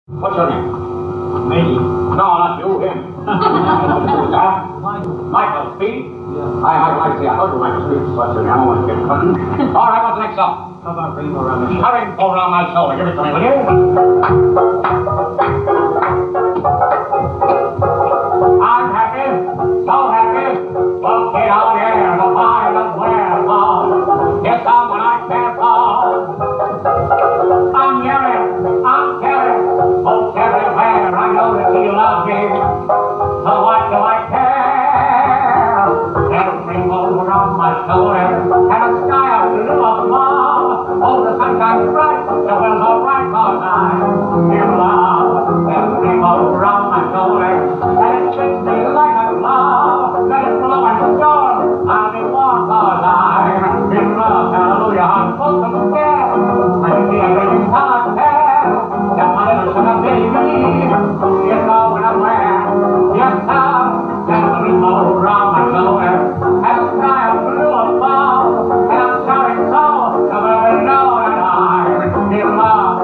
What's your name? Me. No, not you, him. Michael Speed? Yeah. I see. I thought you were Michael Speed. What's your name? I don't want to get it. All right, what's the next song? How about Rainbow Around the Shoulder? Rainbow Around My Shoulder. Give it to me, will you? I'm happy, so happy. Walking out here, the fire of where fall. Here's someone I can't fall. I'm yelling, I'm telling, folks everywhere. I know that you love me. So what do I care? There's a rainbow around my shoulder and a sky of blue above. Oh, the sun shines bright, the wind's all right, 'cause I'm in love. There's a rainbow around my shoulder and it fits me like a glove. Let it blow and storm, I'll be warm 'cause I'm in love. Hallelujah, I'm supposed to scare. I can see a raging cocktail. That's my little sugar baby. It's going away. Yes, sir. There's a rainbow around my shoulder and a sky of blue above. And I'm shouting so to let me know that I'm in love.